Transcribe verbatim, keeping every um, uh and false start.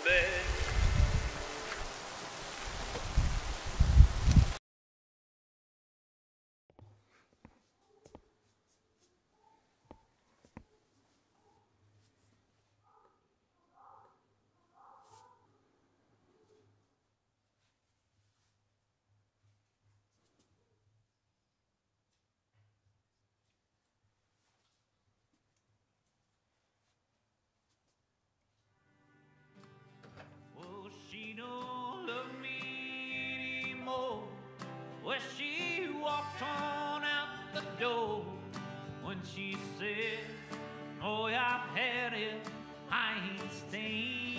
bed. Oh, she don't love me anymore. Well, she walked on out the door when she said, oh, yeah, I've had it, I ain't staying.